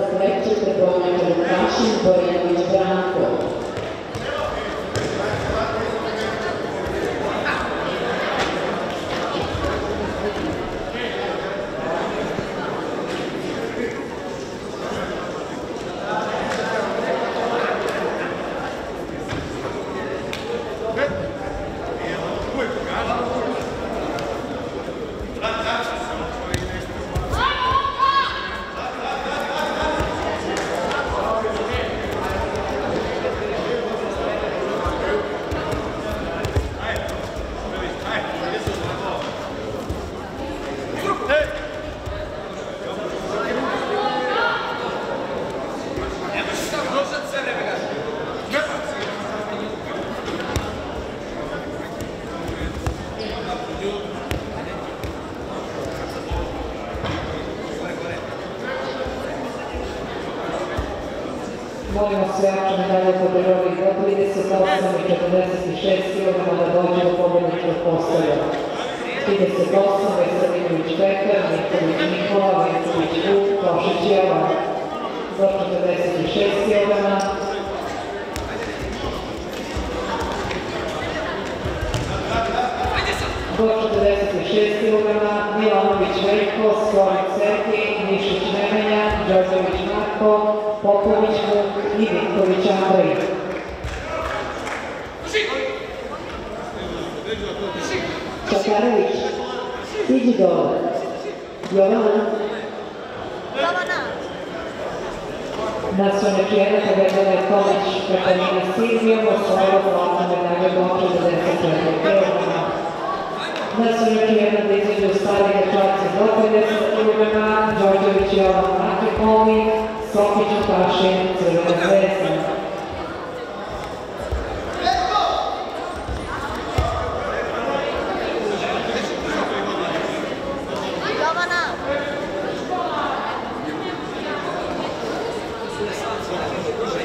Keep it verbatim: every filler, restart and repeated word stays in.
treći Trbović Lukašin, Borjanović Branko. Molimo osvajača medalje kategorije do trideset osam i četrdeset šest kilograma da dođe do pobjedničkog postolja. trideset osam Veselinović Petar, Nikolić Nikola, Venković Vuk, Košić Jovan. Do četrdeset šest kilograma. Do četrdeset šest kilograma Milanović Veljko, Skorik Sergij, Mišić Nemanja, Đorđević Marko, Popović Vuk i Vinković Andrej. Čakarević, stiđi dole. Jovana. Nacionalna čijena pobedila je Tomić Katarina Silvijom, osvojila zlatnu medalju do četrdeset četiri kilograma. Nacionalna čijena da izađe u stari dečaci do pedeset kilograma, Đorđević Jovan Makipovi, Sokić Lukašin, Crvena zvezda. Jovana!